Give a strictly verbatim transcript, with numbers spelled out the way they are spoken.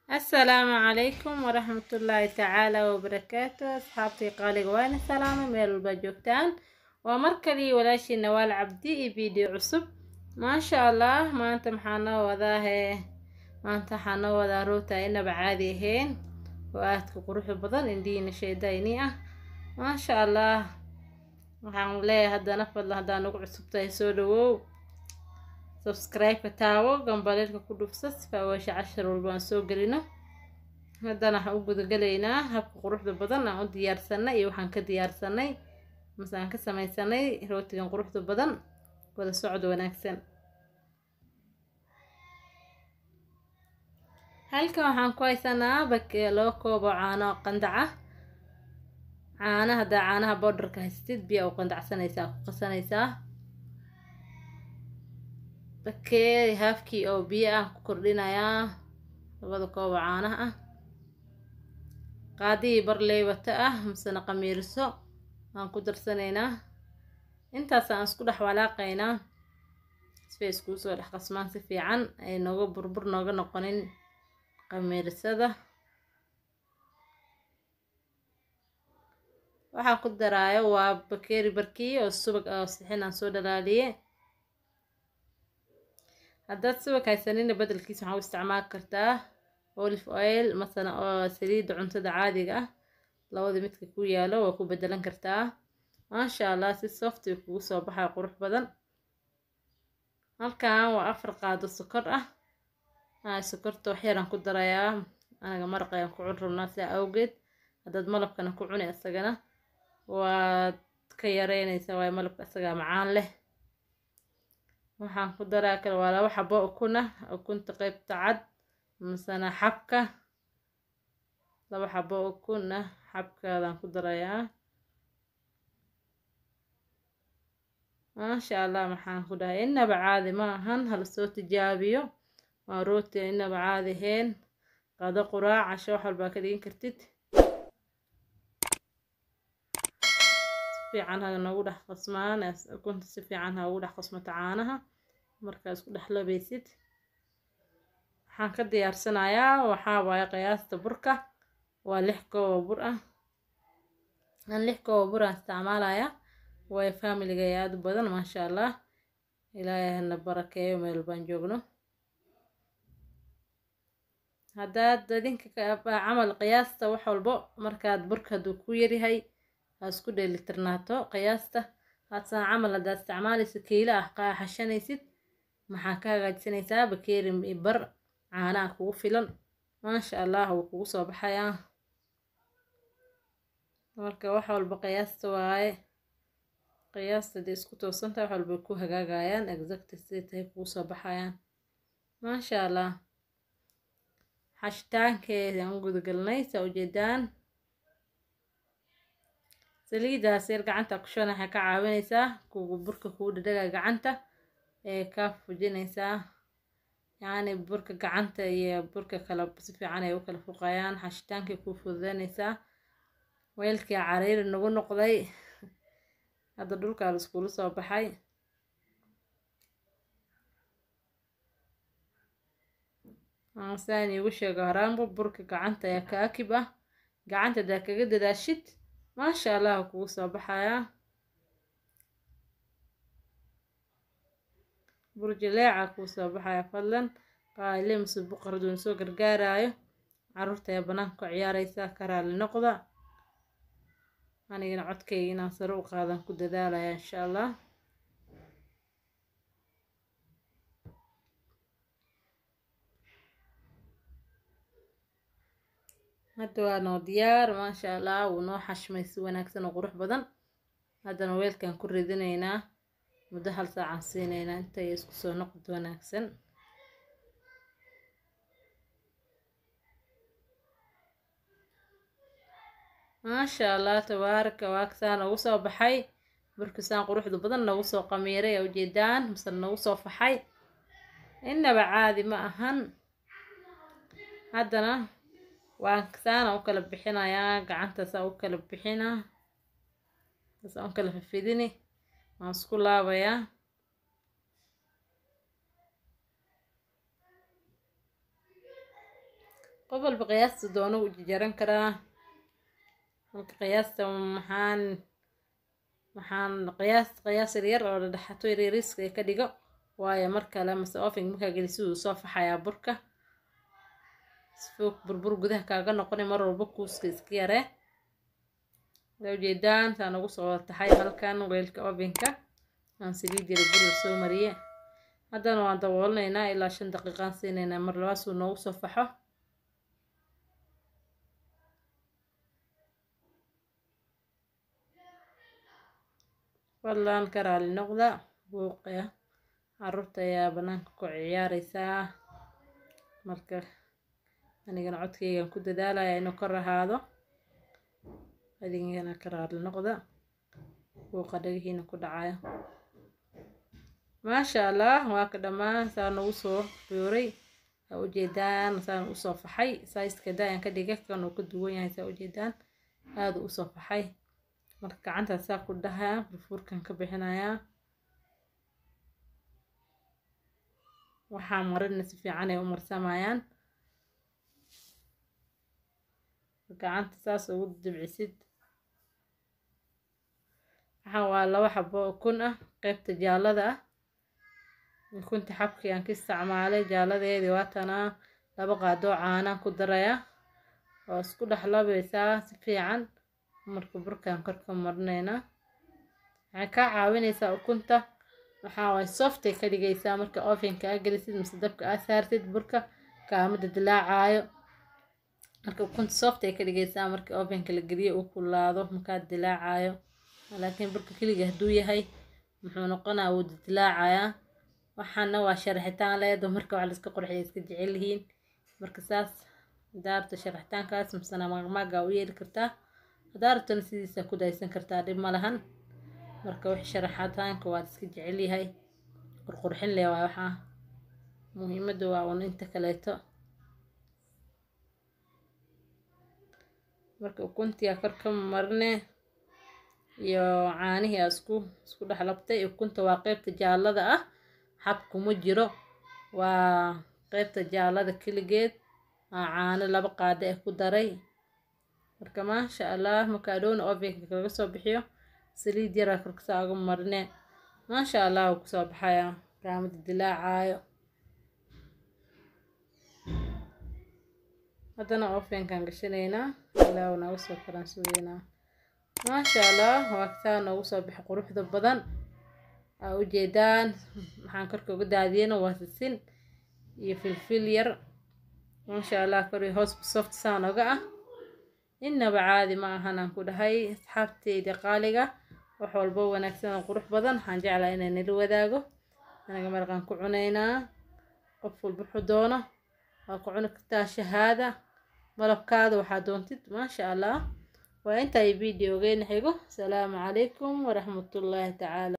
السلام عليكم ورحمة الله تعالى وبركاته. أصحابتي قالي وين سلامة ميل البجوكتان ومركلي ولاشي نوال عبدي فيديو عصب ما شاء الله. ما أنت محانا وذاه ما أنت حانا وذا روتا إنا بعادي هين وآتك قروح البضل إندينا شي داينية ما شاء الله. waxaan leeyahay haddana fadlan haddaan ugu cusubtahay soo dhawow subscribe-ka taawo gambaleelka ku dhufsa sifa weesha cashar walba aan soo gelino. haddana waxaan u gudagalaynaa habka quruxda badan aan u diyaarsanay iyo waxaan ka diyaarsanay mase aan ka samaysanay rootigan quruxda badan. wada socod wanaagsan. halkan waxaan ku haysanaa bakee loo koobo caano qandac ah. caanaha haddaa caanaha bowdharka haystid biyaa u qandacsanaysaa ku qasanaysaa. bakee haafkii oo biyo ah ku kordhinayaa labada koobo caanaha ah. qaadii bar leybata ah masana qamiiriso aan ku darsanaynaa. intaas aan isku dhex walaaqaynaa sifay iskugu soo dhex qasmaan si fiican ay nooga burbur nooga noqonin qamiirisada. waxaan ku daraayo waa bakeeri barkii oo subag oo sixin aan soo dhalaaliyay. haddaad subag haysanina bedelkiisa waxaa u isticmaali kartaa olive oil masana oo saliidda cuntada caadiga ah labada midka ku yaalo waa ku bedelan kartaa. maasha allah si soft ay kugu soo baxay qurux badan. halkan waa afar qaado sokor ah. aa sokorta wax yaraan ku darayaa anaga maraq ayaan ku cun rabnaa sidaa awgeed. haddaad malabkana ku cuni isagana waad ka yareynaysaa waayo malabka isagaa macaan leh. waxaan ku daraa kale waa laba xabo ukun ah ukunta qaybta cad masana xabka laba xabo ukun ah xabkaadaan ku darayaa. maasha allah maxaan ku dhahay inaba caadi ma ahan hala soo tijaabiyo. waa rooti inaba caadi ahayn qado quraac casho wax walbaa ka dhigin kartid. fiican ha noogu dhex qasmaan ukunta si fiican ha ugu dhex qasmato caanaha markaa isku dhex labaysid. waxaan ka diyaarsanayaa waxaa waaye qiyaasta burka waa lix koob bur ah. aan lix koob bur aan isticmaalayaa way familiga aad u badan maasha allah. ilaahay hana barakeeyo meel baan joogno. haddaad dadinka camal qiyaasta wax walbo markaad burka hadduu ku yaryahay ha isku dheelitirnaato qiyaasta. hadsaan camal haddaad isticmaalayso kiilo ah qaaxashanaysid maxaa ka hagaajisanaysaa bakeeri bar caanaha kugu filan maasha allah wuu kugu soo baxayaa. marka wax walba qiyaasta waaye qiyaasta hadii isku toosanta wax walba ku hagaagayaan exactly siday tahay kugu soo baxayaan maasha allah. xashitaankeeda aan gudagalnay saa ujeedaan saliidaas yar gacanta ku shana waxay ka caawinaysaa kugu burka kugu dhadhaga gacanta ee ka fujinaysaa. yacni burka gacanta iyo burka kala si fiican ay u kala fuqayaan xashitaankay ku fududaynaysaa. weelkii cariiri nagu noqday hadda dhulkaa la iskula soo baxay. saan iigu sheego horaanba burka gacanta ayaa ka akib ah. gacanta hadaa kaga dadaashid maasha allah kugu soo baxayaa. burjileeca kuu soo baxaya fadlan qaale mase boqordoon soo gargaarayo caruurta ayaa banaanka ku ciyaaraysaa ka raali noqda. anigana codkayga inaan sare u qaadan ku dadaalaya insha allah. hadda waa noo diyaar maasha allah wuu noo xashmay si wanaagsan oo qurux badan. haddana weelkaan ku ridinaynaa muddo hal saacaan siinaynaa intay isku soo noqdo wanaagsan. maasha allah tabaaraka waagsaan ugu soo baxay burkisaan quruxda badan nagu soo qamiiray oo ujeedaan mise nagu soo faxay inaba caadi ma ahan. haddana waan saan u kala bixinayaa gacanta saa u kala bixinaa saa u kala fidini waan isku laabayaa. قبل بقياس دونه جران كرا قياس محان محان قياس قياس الير أو دحتو يريس كديجو وايا مركا لما سوافين مركا جلسوا صاف حياة بركة فوق بربر جده كأجا نقني مرة بكوس كيسكيره لو جيدان كانوا وصلوا تحية هل كانوا غير أوفينكا عن سليد البر سو مريء هذا نوع طولنا هنا إلى عشرين دقيقة سنين مرة لواس ونوصل صفحة والله نكر على النقطة بوقيا عرفت يا بنانك كعياري ساعة مركا أنا كان عدكي كان كنت دالا يعني كره هذا هذه أنا كر على النقطة وقدره هنا كده عايا ما شاء الله وهكذا ما سنوصل بيوري وجدان سنوصل في حي سايس كده يعني كده كانوا كدوين يعني سوجدان هذا وصل في حي marka gacanta saa ku dhahaa furfurkan ka bixinayaa waxaa marina si fiican ay u marsamayaan gacanta saas ugu dibcisid waxa waa laba xabo ukun ah qaybta jaalada ah ukunta xabkii aan ka isticmaalay jaaladeedii waa tana laba qaado caana ku daraya oo isku dhaxlabaysaa si fiican marka burkaan korka marnayna waxay ka caawinaysaa ukunta waxa way soft ay ka dhigaysaa marka ovenka aad gelisid mise dabka aad saartid burka kaamada dilaacayo marka ukunta soft ay ka dhigaysaa marka ovenka la geliyo uu kulaado marka dilaacayo laakiin burka kaliya haduu yahay muxuu noqonaa uu dilaacayaa waxaana waa sharaxitaan leedo marka wax la iska qurxiyo iska jecel yihiin marka saas daarta sharaxitaankaas misana magmaga u yeeli kartaa daartan sidiisa ku daysan kartaa dib ma lahan marka wax sharaxitaanka waa iska jecel yahay qurqurxin leh waa waxa muhiimadu waa un inta kaleeto marka ukuntiya korka marne iyo caanihi isku isku dhaxlabtay ukunta waa qaybta jaalada ah xabku ma jiro waa qaybta jaalada kaligeed caano laba qaado ah ku daray marka ma sha Allah marka doon ovenka kaga soo bixiyo saliid yar korka saaga marne ma sha Allah ku soo baxaya qaamada dilaacayo hadana ovenkan gashanayna ilaa uu nagu soo karan suudeena ma sha Allah waqtiga nagu soo bixi quruxda badan aa u jeedaan waxaan korka uga daadiyana waa sisin iyo filfil yar ma sha Allah kori hoos soft saanoga ah inaba caadi ma ahan ku dhahay asxaabteyda qaaliga wax walba wanaagsan qurux badan waxaan jeclaa inaan nila wadaago anaga marqan ku cunaynaa qof walba xudoono waa ku cuni kartaa shahaada malabkaada waxaa doontid ma sha Allah waa inta ay video geyn xigo salaamu calaykum wa rahmatullahi ta'ala